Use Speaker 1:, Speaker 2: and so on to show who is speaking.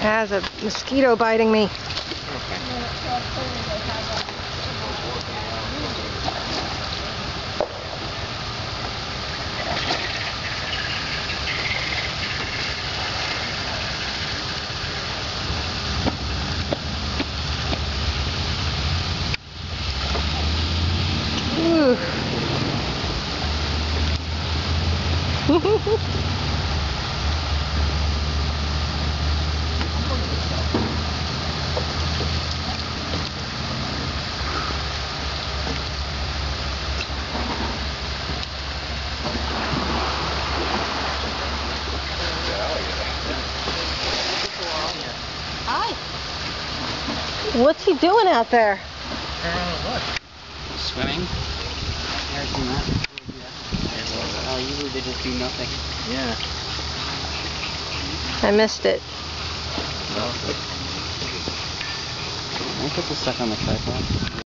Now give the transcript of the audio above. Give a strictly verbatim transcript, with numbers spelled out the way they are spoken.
Speaker 1: has a mosquito biting me. Ooh.
Speaker 2: Hi.
Speaker 1: What's he doing out there?
Speaker 3: Swimming. Never seen that. Oh, usually they just do nothing. Yeah.
Speaker 1: I missed it.
Speaker 3: Can I put this stuff on the tripod?